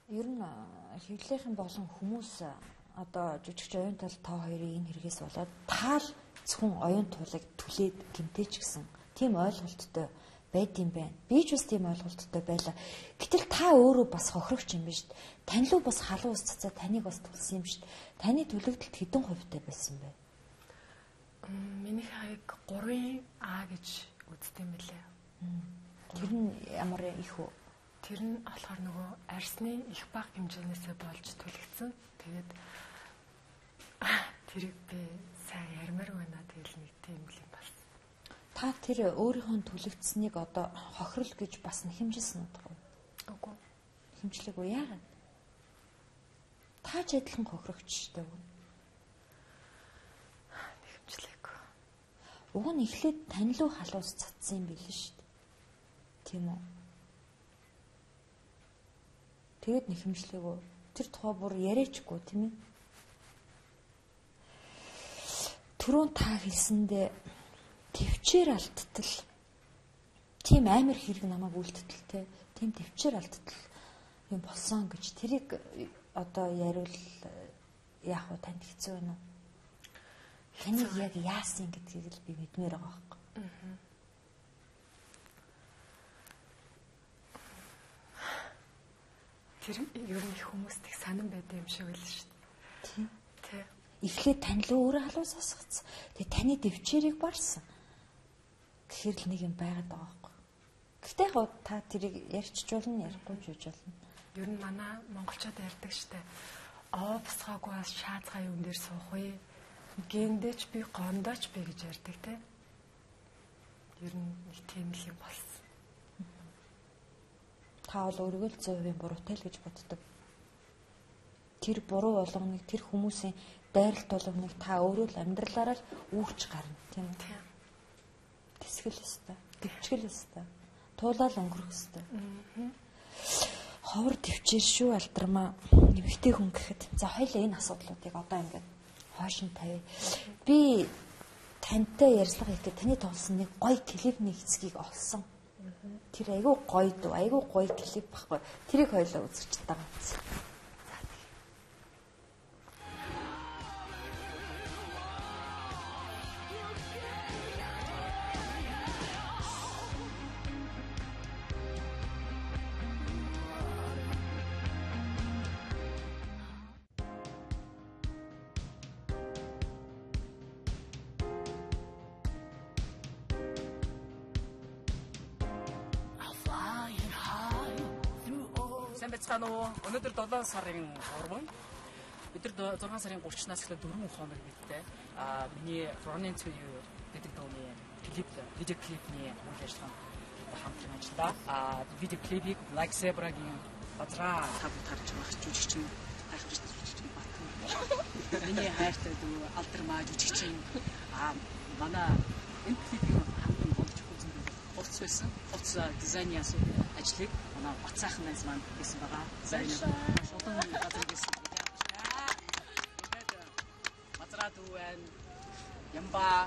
Ер нь хэвлэлийн болон хүмүүс одоо жүжигч оюун тал та хоёрын энэ хэрэгээс болоод таал зөвхөн оюун тулыг түлээд гэмтээч гэсэн тийм ойлголттой байд юм байна. Би ч бас тийм ойлголттой байлаа. Гэтэл та өөрөө бас хохирогч юм биш. Тань руу бас халуун ус цацаа таныг бас төлсөн юм биш. Таны төлөвлөлт хэдэн хувьтай байсан бэ? Миний хаяг 3 А гэж үздэг юм билээ. Тэр нь ямар их үү? Тэр нь болохоор нөгөө арсны их бага хэмжээнээсээ болж төлөгдсөн. Тэгээд тэрийг би сайн ярмаар байна. Тэгэл нэг тийм л юм байна. Та тэр өөрийнхөө төлөгдсөнийг одоо хохирол гэж бас нэхэмжилсэн үү? Үгүй. Хэмжлээгүй яагаад? Та ч адилхан хохирогчтой үү? Нэхэмжлээгүй. Уг нь эхлээд тань руу халуус цацсан юм билээ шүү дээ. Тийм үү? Тэгэд нэхэмжлээгүй. Тэр тухай бүр яриачгүй тийм ээ. Түрүүн та хэлсэндээ төвчээр алдтал тийм амар хэрэг намайг үлдтэл те тийм төвчээр алдтал юм болсон гэж тэрийг одоо яриул яах вэ танд хэцүү байна уу? Таны яг яасан гэдгийг л би мэдмээр байгаа байхгүй. Тэр ер нь хүмүүст их санан байд юм шиг байл шүү дээ. Тийм. Тэ. Эхлээд тань руу өөрөө халуус асгацсан. Тэгээ таны төвчээрийг барсан. Гэхэр л нэг юм байгаад байгаа байхгүй. Гэхдээ яг та тэрийг ярьчих болно, ярихгүй ч үж болно. Ер нь манай монголчууд ярьдаг штэ. Аа босгаагүй бас шаазгай юм дээр суух вэ? Гендээч би гондооч би гэж ярьдаг те. Ер нь нэг тийм л юм болсон. Та бол өөрийгөө л 100% буруутай л гэж боддог. Тэр буруу болгоныг тэр хүмүүсийн дайралт болгоныг та өөрөө л амьдралаараа л үүрч гарна тийм үү? Тийм. Тэсгэл өстой, төвчгөл өстой, туулаад өнгөрөх өстой. Ховор төвчээр шүү алдармаа нэмэгтэй хүн гэхэд за хоёлаа энэ асуудлуудыг одоо ингээд хойш нь тавь. Би тантай ярилцлага хийхдээ таны тоглосон нэг гоё клипний хэсгийг олсон. Тэр айгүй гоё дуу, айгүй гоё клип баггүй. Тэрийг хоёлаа үзэж байгаа юм. Сайн байцгаана уу? Өнөөдөр 7 сарын 3 бид нар 6 сарын 30-наас эхлээд 4 хоног бидтэй миний Running to You гэдэг дууны клип, видео клипний үйл ажиллагаанд хамтран ажиллаа. Видео клипийг Like Zebra-гийн базраа тавтарч байгаа жүжигчин хайртай жүжигчин Батхан. Миний хайртай дүү алдармаа жүжигчин манай энэ клипийн хамгийн гол чухал зүйл хувцс байсан. Хувцс дизайны ажлыг манай Бацаахан найз маань хийсэн байгаа. Маш олон газар хийсэн. Базраа дүүэн ямба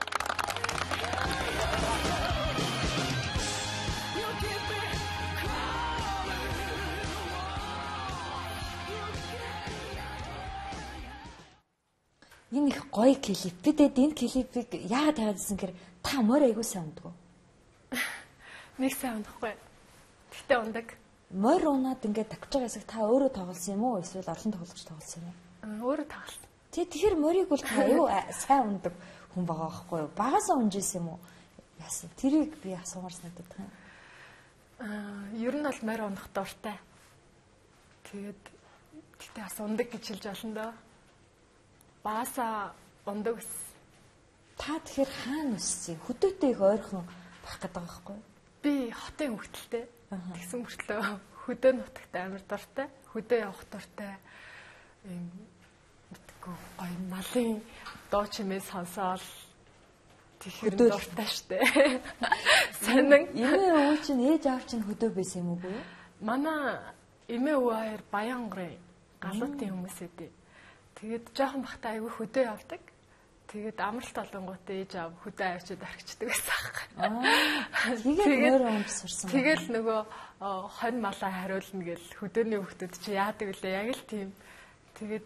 Энэ их гоё клип. Би тэгээд энэ клипийг яагаад тавьдсан гэхээр та морь айгуу сайн ундаг уу? Нэг сайн унахгүй. Гэтэ ундаг. Морь унаад ингээд тавьж байгаа хэсэг та өөрөө тоглосон юм уу? Эсвэл орлон тоглогч тоглосон юм уу? Өөрөө тоглосон. Тэгэхээр морийг бол та аюу сайн ундаг хүн байгаа байхгүй юу? Багасаа унжсэн юм уу? Яасан? Тэрийг би асуумаар санагдаад байна. Ер нь бол морь унах дуртай. Тэгээд гэтээ бас ундаг гэж хэлж болно доо. Багасаа ундаг ус. Та тэгэхээр хаана өссөн? Хөдөөтэй их ойрхон байх гэдэг байгаа байхгүй юу? Би хотын хөвгтөлтэй. Тэгсэн мөртлөө хөдөө нутагт амар дуртай. Хөдөө явах дуртай. Ийм мэдгүй гоё малын доо чимээ сонсоол тэгэхээр дуртай штэ. Санан эмээ өвөө чинь ээж аав чинь хөдөө байсан юм уу? Манай эмээ өвөө хоёр Баянгарын галуутын хүмүүс эдээ. Тэгээд жоохон бахтай айгүй хөдөө явдаг. Тэгээд амралт олонгууд ээж аав хөдөө авчиад орхичдаг байсан аахгүй. Тэгээд нөр өмсөрсөн. Тэгэл нөгөө хонь малаа хариулна гэл хөдөөний хүүхдүүд чи яадаг үлээ яг л тийм. Тэгээд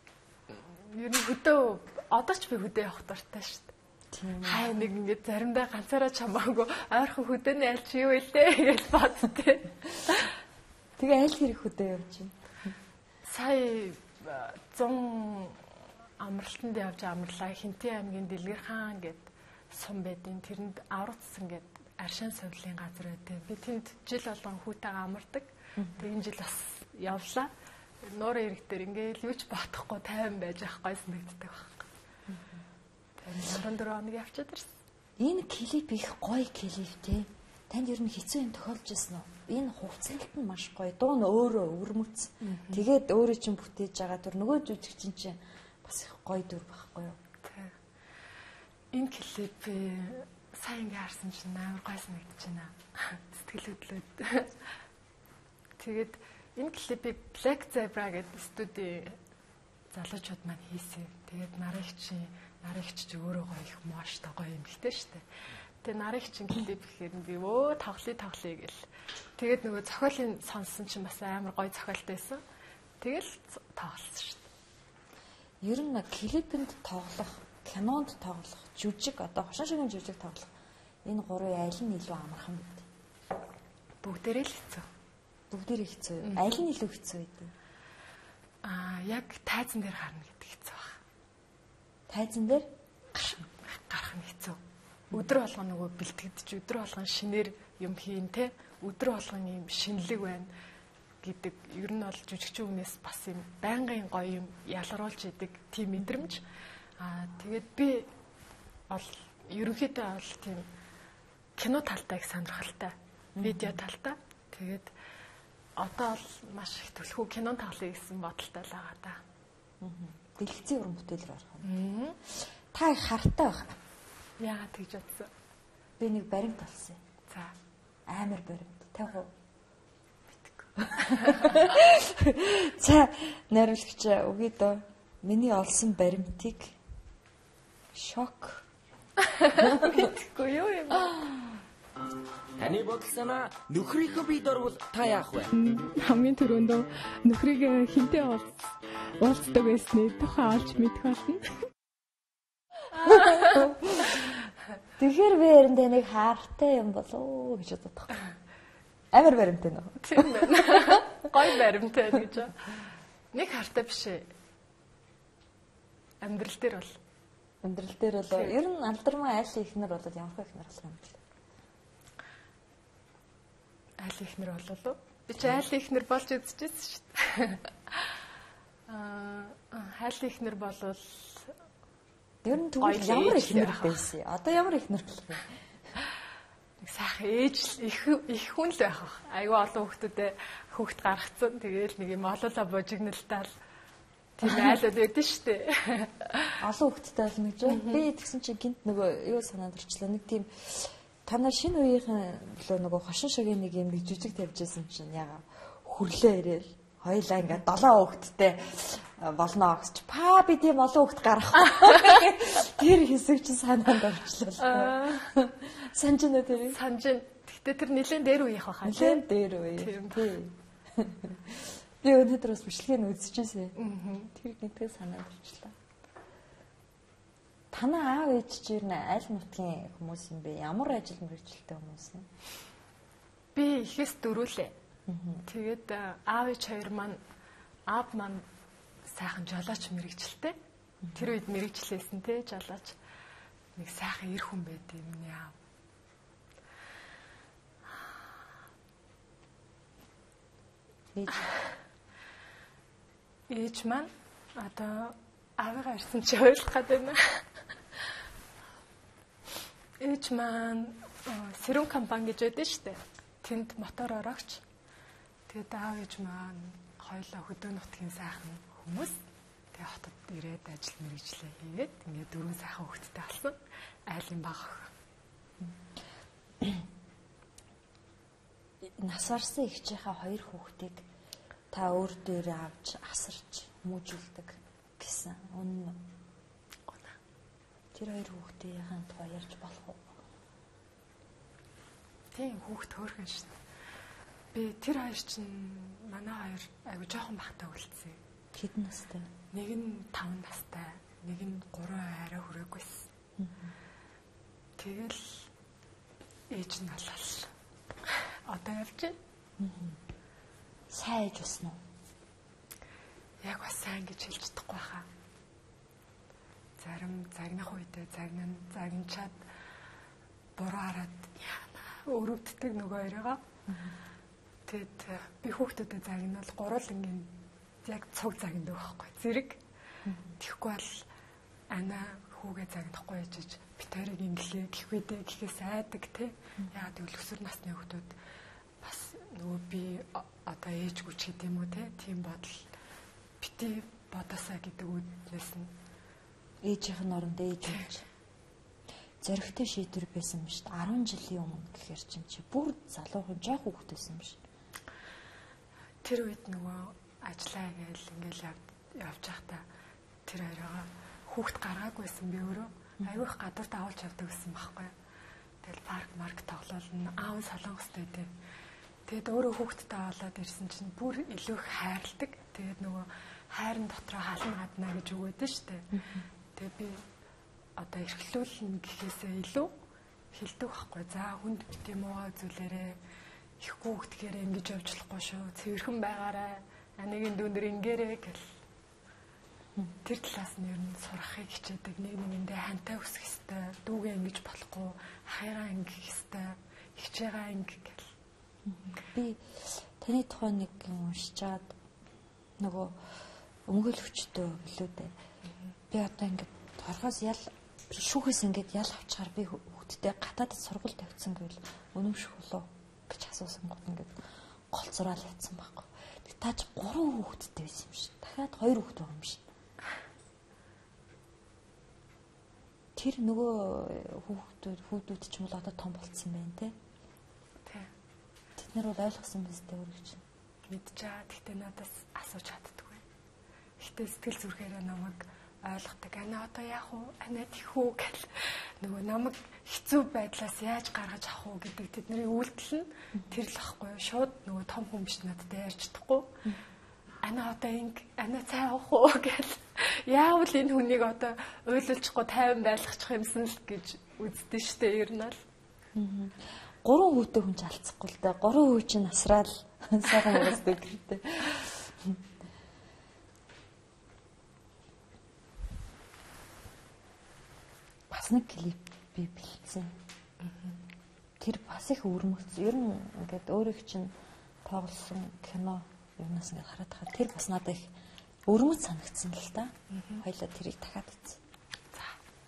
ер нь хөдөө одоо ч би хөдөө явах дуртай шүү дээ. Тийм. Хай нэг ингээд заримдаа ганцаараа чамаагүй ойрхон хөдөөний аль чи юу илээ гэж боддээ. Тэгээ аль хэрэг хөдөө явж байна? Сая 100 амралтанд явж амрлаа. Хинтээ аймгийн Дэлгэр хаан гэд сум байдیں۔ Тэрэнд аврацсан гэд аршин сувлын газар байдیں۔ Би тэнд жил болгон хүүтэйгээ амардаг. Тэгээд жил бас явлаа. Нуурын ирэг дээр ингээл юу ч бодохгүй тайван байж ахгүй санагддаг байхгүй. Тэгээд 14 хоног явчихад ирсэн. Энэ клип их гоё клип те. Танд ер нь хэцүү юм тохиолж ирсэн үү? Энэ хувцалт нь маш гоё. Дуу нь өөрөө өрмөц. Тэгээд өөрөө чинь бүтээж байгаа түр нөгөө жүжигчин чинь бас их гоё дүр байхгүй юу? Тэг. Энэ клип сайн ингээ харсан чинь амар гоё санагдаж байна. Сэтгэл хөдлөд. Тэгээд энэ клипийг Black Zebra гэдэг студийн залуучууд маань хийсэн. Тэгээд наригч ч өөрөө гоё их мооштой гоё юм ихтэй штэ. Тэгээ наригчин клип гэхээр би тоглоё гэл. Тэгээд нөгөө зохиолын сонссон чинь бас амар гоё зохиолтой байсан. Тэгэл тоглосон штэ. Ер нь клипэнд тоглох, кинонд тоглох, жүжиг одоо хошин шигийн жүжиг тоглох энэ гурвын аль нь илүү амархан бэ? Бүгдээрээ л хэцүү. Бүгдээрээ хэцүү. Аль нь илүү хэцүү вэ? Яг тайзан дээр гарна гэдэг хэцүү баг. Тайзан дээр гарах нь хэцүү. Өдөр болгон нөгөө бэлтгэдэж, өдөр болгон шинээр юм хийн те. Өдөр болгон юм шинэлэг байна гэдэг. Ер нь бол жүжигчин хүнээс бас юм байнгын гоё юм ялгаруулж идэг тийм мэдрэмж. Тэгээд би бол ерөнхийдөө бол тийм кино талтай их сонирхолтой. Видео талтай. Тэгээд одоо бол маш их төлхөө кинон тоглоё гэсэн бодолтой л байгаа да. Дэлгэцийн уран бүтээлээр орох юм. Та их хартай байх. Яагаад тэгж бодсон? Би нэг баримт олсон. За. Амар баримт. 50%. За, найруулагч үгүй дөө. Миний олсон баримтыг шок. Мэдгүй юу юм. Таны бодол санаа нөхрийнхөө бие дорвол та яах вэ? Хамгийн түрүүндөө нөхрийг хинтээ уулздаг байсны тухай олж мэдэх болно. Тэгэхээр би ярин таныг хаартай юм болоо гэж боддог. Амар баримттай нөө. Тийм байна. Гой баримттай гэж. Нэг хартай биш ээ. Амьдрал дээр бол ер нь алдармаа айл ихнэр болоод ямар ихнэр болох юм бэ? Айл ихнэр болов уу? Би ч айл ихнэр болж үзчихсэн шүү дээ. Айл ихнэр болвол ер нь тэгвэл ямар ихнэр байсан? Одоо ямар ихнэр болох вэ? Сайхан ээж их хүн л байх. Айгүй олон хүүхд гаргацсан. Тэгээл нэг юм олоолаа божигналтаал тийм айлууд байдэн штэ. Олон хүүхдтэй болно гэж байна. Би тэгсэн чинь гинт нөгөө юу санаад орчлоо. Нэг тийм танаа шинэ үеийнхэн болоо нөгөө хошин шогийн нэг юм жүжиг тавьжсэн чинь яга хүрлээ ирээл хоёлаа ингээд 7 хүүхдтэй болно гэж. Па би тийм олон хүүхд гарахгүй. Тэр хэсэг чинь санаанд орчлоо. Санжина тэр. Санжин. Гэтэ тэр нэлээд дээр үеийнх баха. Нэлээд дээр үе. Тийм. Би өнөөдөр бас бичлэгийг үзчихсэн. Тэр нэгтэй санаанд орчлоо. Танаа аав ээж чинь аль нутгийн хүмүүс юм бэ? Ямар ажил мэргэжилтэй хүмүүс юм? Би ихэс дөрүүлээ. Тэгээд аав ээж хоёр маань аав маань сайхан жолооч мэргэжилтэй. Тэр үед мэргэжлээсэн те жолооч. Нэг сайхан эр хүн байд юм миний аав. Ээж маань одоо аавыгаа ирсэн чи ойлгох гэдэг юм. Ээж маань Сэрүүн компани гэж байдаг шүү дээ. Тэнд мотор орогч. Тэгээд аав ээж маань хоёулаа хөдөө нутгийн сайхан хүмүүс. Тэгээд хотод ирээд ажил мэргэжлээ хийгээд ингээд 4 сайхан хүүхэдтэй болсон. Айлын баг. Насварсан ихчийнхаа 2 хүүхдийг та өөр дээрээ авч асарч хүмүүжүүлдэг гэсэн үнэн үү? Тэр хоёр хүүхдийн тухай ярьж болох уу? Тийм хүүхд хөөрхөн шин. Би тэр хоёр чинь манай хоёр айгу жоохон бахтай үлдсэн. Хэдэн настай? Нэг нь 5 настай, нэг нь 3 арай хүрээгүйсэн. Тэгэл ээж нь алал. Одоо явж байна. Сайн ээж басна уу? Яг бас сайн гэж хэлж чадахгүй хаа. Зарим загнах үедээ загнчаад буруу хараад өрөвддөг нөгөө хоёроо. Тэгэд би хүүхдүүдэд загнал гурвангийн яг цуг загнадаг байхгүй зэрэг. Тэгэхгүй бол ана хүүгээ загнахгүй ээжж битэрийг инглээ гэхвэдэ гэхээс айдаг те. Яагаад гэвэл өсвөр насны хүүхдүүд бас нөгөө би одоо ээжгүй ч гэдэм үү те. Тийм бодол бити бодосаа гэдэг үднээс нь ээжийнх нь оронд ээж болж зөрөгтэй шийдвэр байсан юм шүү дээ. 10 жилийн өмнө гэхэр чинь чи бүр залуухан жоох хүүхэд байсан юм шүү. Тэр үед нөгөө ажиллаа гээл ингээл явж байхдаа тэр хоёроо хүүхэд гаргаагүйсэн би өөрөө аюух гадуур давуулж явдаг гэсэн байхгүй. Тэгэл парк тоглоулна аав солонгостой дээ. Тэгэд өөрөө хүүхэдтэй болоод ирсэн чинь бүр илүү их хайрладаг. Тэгээд нөгөө хайрын дотроо хална гаднаа гэж өгөөд нь штэ. Тэгээ би одоо эрхлүүлнэ гэхээсээ илүү хэлдэг байхгүй. За хүнд тийм уу зүйлээрээ их хүүхдгээр ингэж явж болохгүй шүү. Цэвэрхэн байгаарай. Аныгийн дүндэр ингээрэй гэл. Тэр талаас нь ер нь сурахыг хичээдэг. Нэг нэгэндээ хантай өсөх ёстой. Дүүгээ ингэж болохгүй. Ахыгаа ингэх ёстой. Хичээгаа ингэх гэл. Би таны тухай нэг уншичаад нөгөө өмгөөл өчтөө билүү дээ. Би одоо ингээд торгоос ял шүүхээс ингээд ял авчаар би хүүхдтэй гадаадд сургууль тавьсан гэвэл өнөмшөх болов гэж асуусан гот ингээд голцораал явцсан байхгүй. Тэг таа ч 3 хүүхэдтэй байсан юм шиг. Дахиад 2 хүүхэд байгаа юм шиг. Тэр нөгөө хүүхдүүд ч юм уу одоо том болцсон байна те. Тэ. Тэд нар бол ойлгосон биз дээ өөрөө чинь. Мэдчихээ. Гэхдээ надаас асууж чаддаггүй. Гэхдээ сэтгэл зүрхээрээ намайг ойлгодог. Ана одоо яах вэ? Ана тийх үү гэл нөгөө намайг хэцүү байдлаас яаж гаргаж авах уу гэдэг тэдний үйлдэл нь тэр л ахгүй. Шууд нөгөө том хүн биш надад ярьж чадахгүй. Ана одоо ана цай авах уу гэл яавал энэ хүнийг одоо уйлуулчихгүй 50 байлгачих юмсан л гэж үздэг штэ ер нь л. 3 хүүтэй хүн ч алцахгүй л дээ. 3 хүү чинь насраал сайхан уусдаг гэдэг. Бас нэг клип би бэлдсэн. Тэр бас их өрмөц. Ер нь ингээд өөрийнх чинь тоглосон кино юунаас ингээд хараад тахад тэр бас надад их өрмөц санагдсан л та. Хоёлаа тэрийг дахиад үзье. За.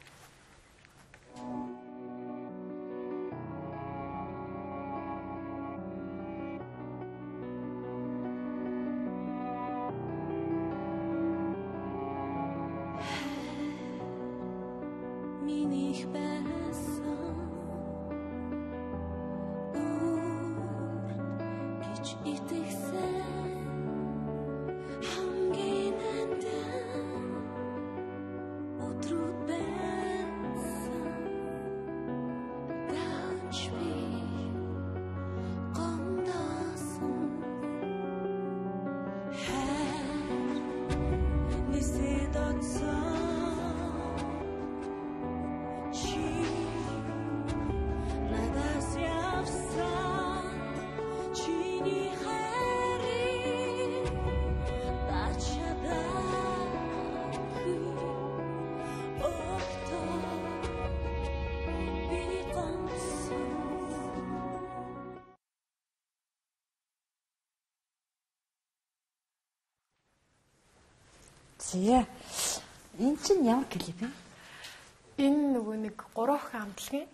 Миних байсан гэж итгэсэн хамгийн андан өдрүүд байсан даанч би гондосон хайр нисэд отсон Зэ. Энэ чинь ямар клип юм? Энэ нөгөө нэг 3 ах амтлагийн.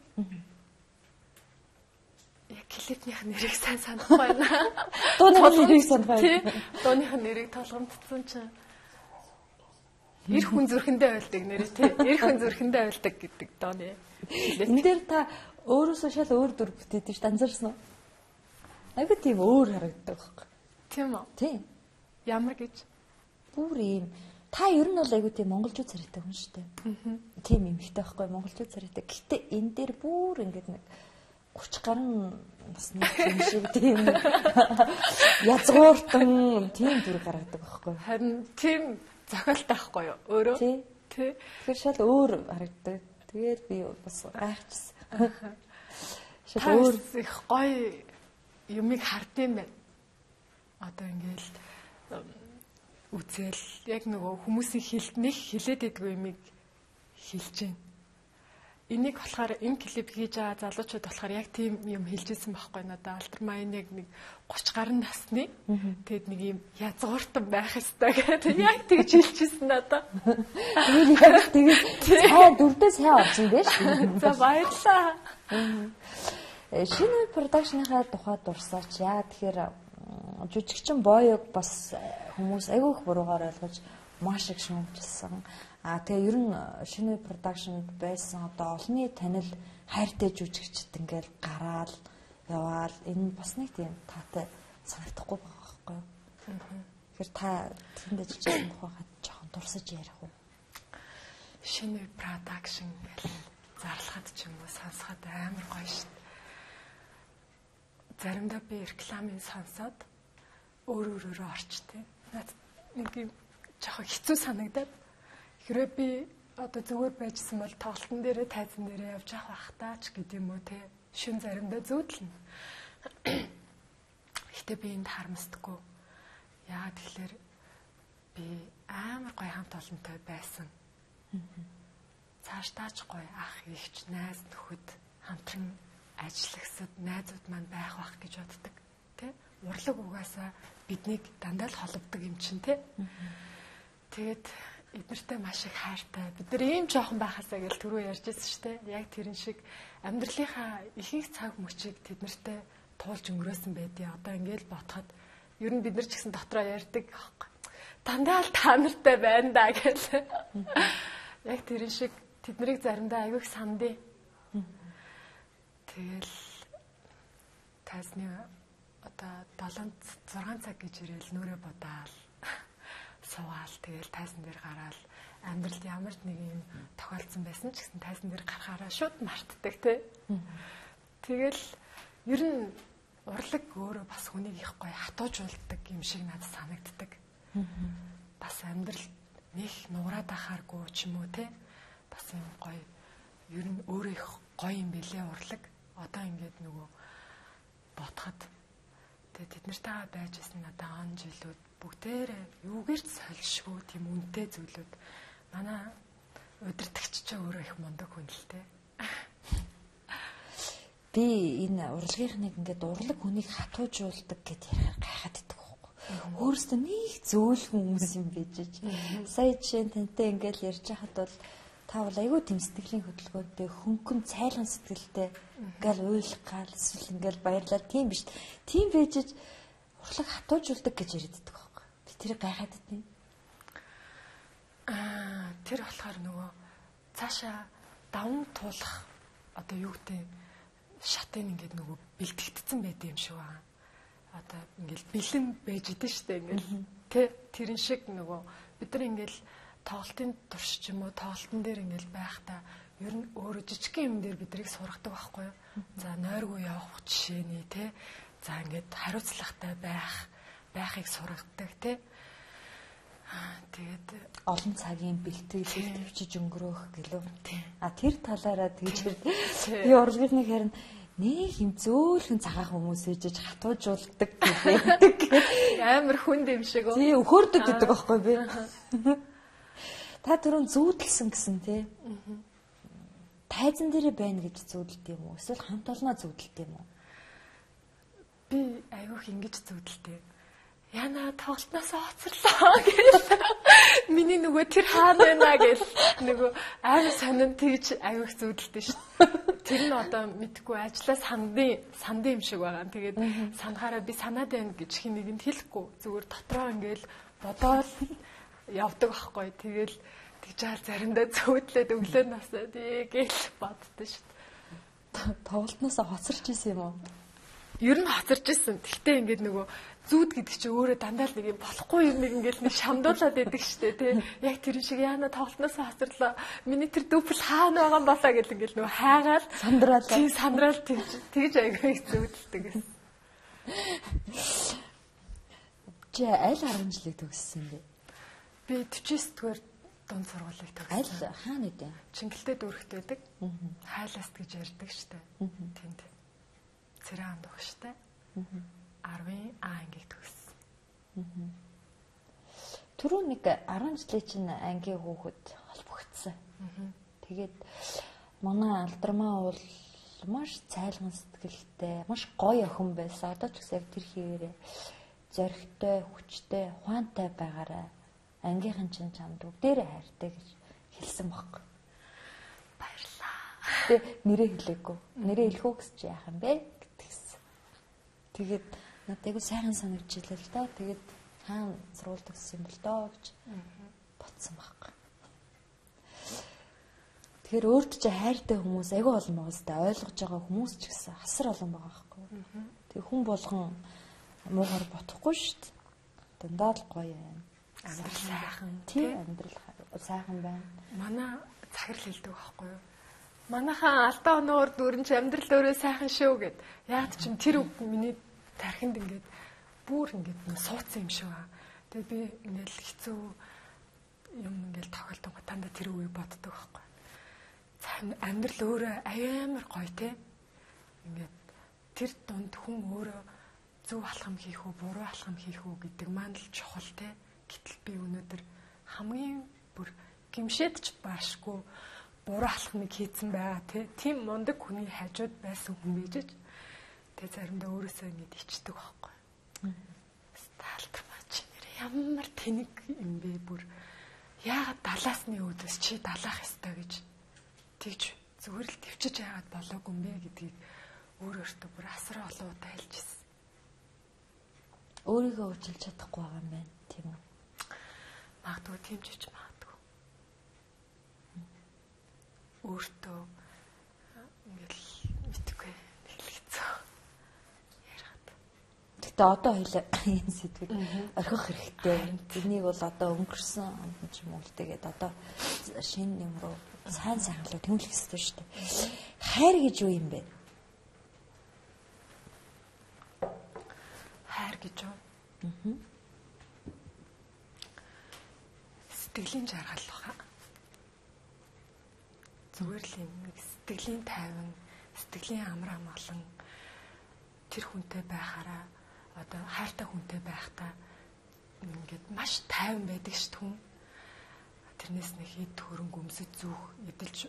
Яг клипнийх нэрийг сайн санахгүй байна. Дууны нэрийг санахгүй байна. Дууных нэрийг толгомдсон чинь эр хүн зүрхэндээ байлдаг нэрээ тий. Эр хүн зүрхэндээ байлдаг гэдэг дооны. Энэ дээр та өөрөөсөө шал өөр дүр бүтээдэг ш анзаарсан уу? Айгу тийм өөр харагддаг байхгүй. Тийм үү? Тийм. Ямар гэж? Бүр ийм Та ер нь бол айгүй тийм монголчууд царайтай хүн шүү дээ. Тийм эмхтэй байхгүй монголчууд царайтай. Гэхдээ энэ дээр бүр ингээд нэг 30 гаруй насны юм шиг тийм язгууртан тийм дүр гаргадаг байхгүй. Харин тийм зохиолтой байхгүй юу? Өөрөө. Тий. Тэгэхээр шал өөр харагддаг. Тэгээд би бас гайхчихсан. Шал өөр их гоё юмыг хардсан байна. Одоо ингээл үзэл яг нөгөө хүмүүсийн хэлд нэг хилээд идэггүй юмыг хэлж байна. Энийг болохоор энэ клип хийж байгаа залуучууд болохоор яг тийм юм хэлж ирсэн байхгүй надаа. Алтармайн яг нэг 30 гаруй насны тэгэд нэг юм язгууртан байх ёстой гэдэг яг тэгж хэлж ирсэн надаа. Тэгээд сайн дөрөвдөө сайн орсон байж. За баярлалаа. Шинэ продакшныхаа тухайд дурсаач. Яа тэгэхээр жүжигчин боёг бас хүмүүс айгүй их буруугаар ойлгож маш их шүүмжилсэн. Тэгээ ер нь шинэ продакшнд байсан одоо олонний танил хайртай жүжигчд ингээл гараал яваал энэ бас нэг тийм таатай санагдахгүй байгаа байхгүй юу. Тэгэхээр та тэнд ажиллаж байгаа тухайгаа жоохон дурсаж ярих уу? Шинэ продакшн гэл зарлахад ч юм уу сонсоход амар гоё шин. Заримдаа би рекламыг сонсоод өөрөөрөө орчтой. Наад нэг юм жоохон хэцүү санагдаад хэрвээ би одоо зүгээр байжсэн бол тоглолтын дээрээ тайзан дээрээ явж явах бахтаач гэдэг юм уу те шин заримдаа зүүдлэн. Гэтэ би энд харамсдаггүй. Яагаад тэгэхээр би амар гоё хамт олонтой байсан. Цааш тааж гоё ах ихч найз нөхөд хамтран ажиллагсад найзууд маань байх бах гэж боддог тий. Урлаг угаасаа биднийг дандаа л холбодог юм чинь тий. Тэгээд эднэртэй маш их хайртай. Бид нар ийм жоохон байхасаа гэж түрүү ярьжсэн шүү дээ. Яг тэрэн шиг амьдралынхаа ихэнх цаг мөчийг тэднэртэй туулж өнгөрөөсөн байдیں۔ Одоо ингээл бодоход ер нь бид нар ч гэсэн дотроо ярьдаг аахгүй. Дандаа л та нартай байна да гэж. Яг тэрэн шиг тэднийг заримдаа аягүй сандъя. Тэгэл тасны одоо 7-6 цаг гэж ирээл нүрэ бодаал суугаал тэгэл тайзан дээр гараал амьдралд ямар нэг юм тохиолдсон байсан ч гэсэн тайзан дээр гарахаараа шууд мартдаг тий. Тэгэл ер нь урлаг өөрөө бас хүнийг их гоё хатуужуулдаг юм шиг надад санагддаг. Бас амьдрал нэг нуураад ахааргүй ч юм уу тий. Бас юм гоё ер нь өөрөө их гоё юм бэлээ урлаг. Одоо ингээд нөгөө бодоход тэгээд тэд нартайгаа байж исэн надад он жилүүд бүгдээрээ юугээр ч сольшгүй тийм үнэтэй зүйлүүд манай удирдахч ч өөрөө их мундаг хүн л дээ. Би энэ урлагийнхныг ингээд урлаг хүнийг хатуужуулдаг гэдээ ярихаар гайхаад идэх байхгүй. Өөрөөсөө нэг зөөлхөн хүмүүс юм байж. Сая жишээ нь тантай ингээд ярьж хахад бол та бол айгүй тийм сэтгэлийн хөдөлгөөнтэй хөнгөн цайлган сэтгэлтэй ингээл уйлах гал эсвэл ингээл баярлал тийм биш. Тийм байж урлаг хатуужуулдаг гэж яриаддаг байхгүй. Би тэрийг гайхаад идтiin. Тэр болохоор нөгөө цаашаа даван туулах одоо юу гэдэг шатыг ингээд нөгөө бэлтгэгдсэн байдаг юм шиг байна. Одоо ингээл бэлэн байж идэв штэ ингээл тэрэн шиг нөгөө бид нар ингээл тоглолтын турш ч юм уу тоглолтын дээр ингээл байхдаа ер нь өөрөө жижиг юм дээр бидрийг сургадаг байхгүй юу. За нойргүй явах жишээний те. За ингээд хариуцлагатай байхыг сургадаг те. Тэгээд олон цагийн бэлтгэл төвчж өнгөрөөх гэлөө. Тэр талаараа тэгж би урлагийнхныг харин нэг юм зөөлхөн цагаан хүмүүс ээжж хатуужуулдаг гэдэг. Амар хүнд юм шиг. Тий өхөөрдөд гэдэг байхгүй би. Та түрүүн зүүдэлсэн гэсэн тий. Тайзан дээрээ байна гэж зүүдэлт юм уу? Эсвэл хамт олноо зүүдэлт юм уу? Би айгүйх ингэж зүүдэлтэй. Яна тоглолтноос оцорлоо гэж. Миний нөгөө тэр хаана байна гэж нөгөө амар сонин тэгж айгүйх зүүдэлтэй шүү. Тэр нь одоо мэдгүй ажлаас сандын юм шиг байгаа. Тэгээд санахаараа би санаад байна гэж хин нэгэнд хэлэхгүй. Зүгээр дотроо ингээл бодоол явдаг байхгүй. Тэгэл тэгжаал заримдаа зөөдлөөд өглөө насаад гээл боддоо шүү. Тоглолтноос хоцорч исэн юм уу? ер нь хоцорч ирсэн. Гэхдээ ингээд нөгөө зүүд гэдэг чинь өөрөө дандаа л нэг юм болохгүй юм ингээд нэг шамдуулаад байдаг штэ тий. Яг тэр шиг яана тоглолтноос хоцорлоо. Миний тэр дүүпл хаана байгаа юм болоо гэл ингээд нөгөө хайгаал сандраал тэгж айгүй их зүүдэлдэг гэсэн. Чи аль 10 жилиг төгссөн бэ? Би 49-р дунд сургуулийг төгссөн. Аль хаана вэ? Чингэлтэй дүүрэгт байдаг. Хайласт гэж ярьдаг штэ. Тэнд. Цэрэнд баг штэ. 10-ын ангийг төгссөн. Түрүү нэг 10 жилийн чинь ангийн хүүхэд холбогдсон. Тэгээд манай алдармаа бол маш цайлган сэтгэлтэй, маш гоё охин байсан. Одоо ч гэсэн яг тэр хിവэрээ зоригтой, хүчтэй, ухаантай байгаарай. Ангийнхан чинь чамд бүгдээрээ хайртай гэж хэлсэн баг. Баярлаа. Тэ нэрээ хэлээгүй. Нэрээ хэлэх үү гэж яах юм бэ гэтгсэн. Тэгээд надад айгу сайхан санагдчихлаа л доо. Тэгээд хаана сургууль төгссөн юм бол доо гэж бодсон баг. Тэгэхээр өөрт чи хайртай хүмүүс айгүй олон байгаа сте ойлгож байгаа хүмүүс ч гэсэн хасар олон байгаа байхгүй. Тэг хүн болгон муугар бодохгүй шүү дээ. Дандаа л гоё байна. Амьдрал сайхан. Тийм амьдрал сайхан байна. Манай цаграл хэлдэг байхгүй юу? Манайхан алдаа оноор дүрэн чи амьдрал өөрөө сайхан шүү гэд. Яг ч тэр үг миний тархинд ингээд бүр ингээд суудсан юм шиг аа. Тэгээ би ингээд хэцүү юм ингээд тохиолдсон гутанда тэр үгийг боддог байхгүй. Амьдрал өөрөө амар гоё те. Ингээд тэр дунд хүн өөрөө зөв алхам хийх үү, буруу алхам хийх үү гэдэг маань л чухал те. Гэтэл би өнөөдөр хамгийн бүр гимшээдч баашгүй буруу алхмыг хийцэн байгаа те. Тим мундаг хүний хажууд байсан хүн bijж. Тэгээ заримдаа өөрөөсөө ингэж ичдэг байхгүй. Сталтар маач ямар тэнэг юм бэ бүр. Яагаад далаасны өөдөөс чи далаах ёстой гэж тэгж зүгээр л төвчж яагаад болоогүй юм бэ гэдгийг өөрөөртөө бүр асар олон удаа хэлжсэн. Өөрийгөө уучлах чадахгүй байгаа юм байна тийм үү? Магадгүй тийм ч гэж магадгүй. Өөртөө ингээл мэдгүй хэлгэцээ. Ярахад. Гэтэ одоо хоёлаа энэ сэдвийг орхих хэрэгтэй. Тэрнийг бол одоо өнгөрсөн онд ч юм уу тэгээд одоо шинэ юм руу сайн руу тэмүүлэх хэрэгтэй шүү дээ. Хайр гэж юу юм бэ? Хайр гэж юу? Сэтгэлийн жаргал баха. Зүгээр л нэг сэтгэлийн тайван, сэтгэлийн амар амгалан тэр хүнтэй байхаараа одоо хайртай хүнтэй байхдаа ингээд маш тайван байдаг шүү дээ хүн. Тэрнээс нэг хэд хөрөнгө өмсөж зүүх эдэлж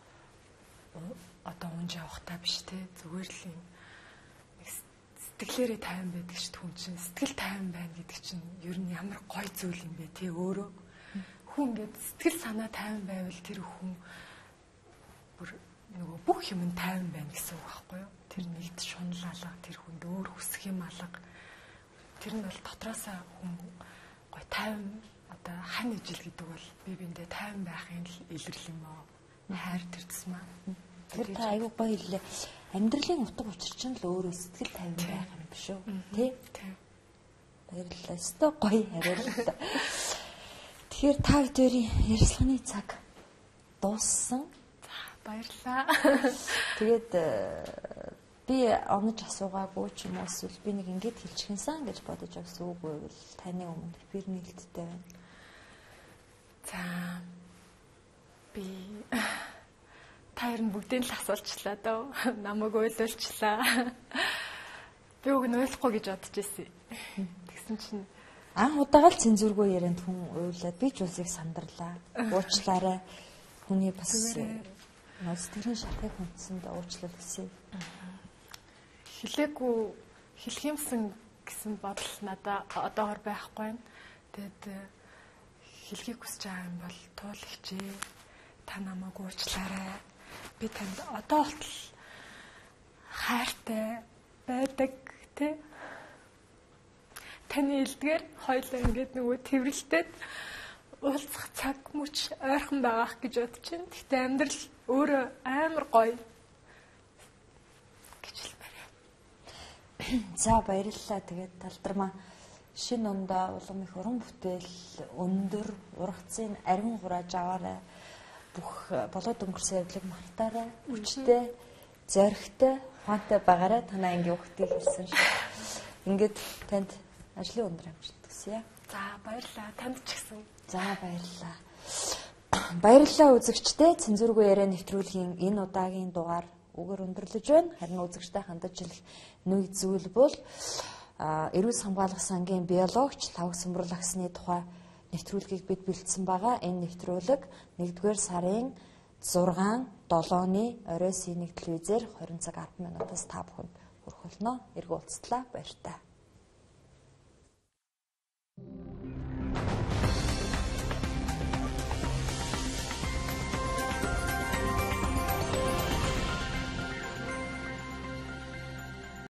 одоо унж явахтаа биш те зүгээр л юм нэг сэтгэлээрээ тайван байдаг шүү дээ хүн чинь сэтгэл тайван байна гэдэг чинь ер нь ямар гоё зүйл юм бэ те өөрөө хүн ингээд сэтгэл санаа тайван байвал тэр хүн бүр нөгөө бүх юм тайван байна гэсэн үг байхгүй юу тэр нэгд шунал алга тэр хүнд өөр хүсэх юм алга тэр нь бол дотроосоо хүн гоё тайван одоо хань ижил гэдэг бол бие биендээ тайван байхын илрэл юм аа. Хайр тэр тусмаа. Тэр та аюу гоё хэллээ. Амьдралын утга учир чинь л өөрөө сэтгэл тайван байх юм биш үү? Тэ? Баярлалаа. Өстой гоё хариулт. Тэгэхээр та хоёрын ярилцлагын цаг дууссан. Баярлалаа. Тэгээд би онож асуугаагүй ч юм уу эсвэл би нэг ингэж хэлчихэнсэн гэж бодож авсан үг байвал таны өмнө бэр нээлттэй байна. За би таар нь бүгдийг л асуулчлаа дөө. Намайг уйлуулчлаа. Би уг нь уйлахгүй гэж бодож ирсэн. Тэгсэн чинь анх удаага л цензургүй ярианд хүн уйлаад би ч усыг сандарлаа. Уучлаарай. Хүний бас сэтгэлийн шатыг хүндсэнд уучлал гэсэн. Хэлээгүй хэлэх юмсан гэсэн бодол надад одоогор байхгүй байна. Тэгэд хэлхийг хүсэж байгаа юм бол туул хичээ. Та намайг уучлаарай. Би танд одоо болтол хайртай байдаг тий. Таны элдгээр хоёлаа ингээд нөгөө тэрвэрлтэд уулзах цаг мөч ойрхон байгаах гэж бодож байна. Гэхдээ амьдрал өөрөө амар гоё гэж хэлмээр. За баярлалаа. Тэгээд талдармаа шинэ ондоо улам их уран бүтээл өндөр ургацын ариун хурааж аваарай. Бүх болоод өнгөрсөн явдлыг мартаарай. Хүчтэй, зоригтой, ухаантай байгаарай. Танаа ангийн хүүхдийг хэлсэн шиг. Ингээд танд ажлын өндөр амжилт хүсье. За баярлалаа. Танд ч гэсэн. За баярлалаа. Баярлалаа үзэгчдээ. Цензургүй яриа нэвтрүүлгийн энэ удаагийн дугаар үгээр өндөрлөж байна. Харин үзэгчтэй хандаж ирэх нүй зүйл бол эрүүл хамгаалах сангийн биологч лав сүмбрал агсны тухай нэвтрүүлгийг бид бэлдсэн байгаа. Энэ нэвтрүүлэг 1-р сарын 6, 7-ны оройн 1 телевизээр 20 цаг 10 минутаас та бүхэнд хүрэх болно. Эргүүлцлээ баяртай.